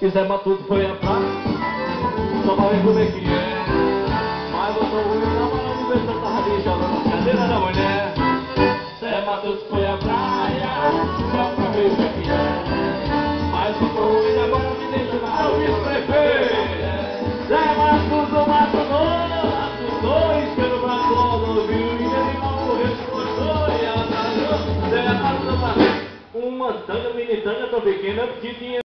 que Zé Matuto foi a praia, só pra ver como é que é. Mas botou o ruim na mão de ver se eu tava deixando na cadeira da mulher. Zé Matuto foi à praia, só pra ver como é que é. Mas botou o ruim agora me deixa na vice-prefeito. Zé Matuto matou dois pelo braço do viu e ele não respondeu e atrasou. Zé Matuto uma tanga, mini tanga, tô pequena, porque tinha